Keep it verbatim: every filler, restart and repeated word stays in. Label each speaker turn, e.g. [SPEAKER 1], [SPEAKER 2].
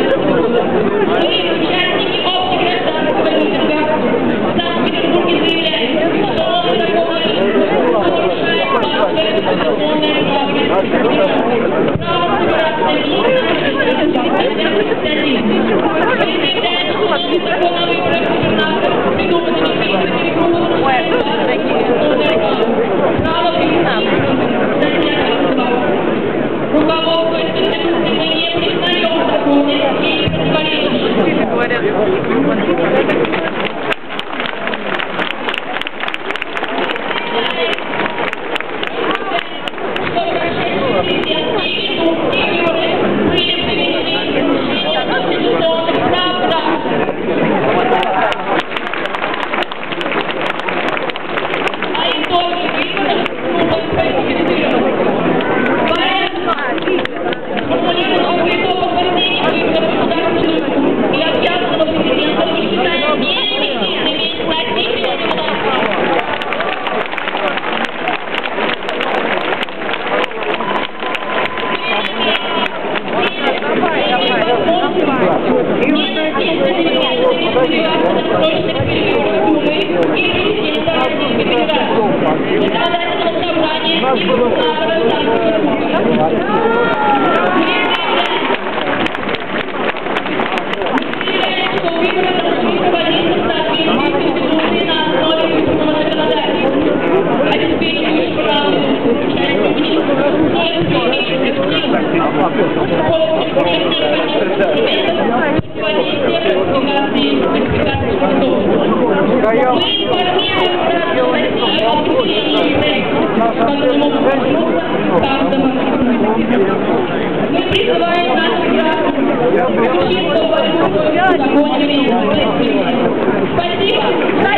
[SPEAKER 1] участники общегражданского митинга в Санкт-Петербурге заявляют, что он нарушает базовые конституционные права. Право собираться закон о выборах губернаторов, придуманного Перегруппы, право руководствуясь Конституцией, не признаем законы и позволения. Мы призываем наших граждан учиться уважать законы. Спасибо.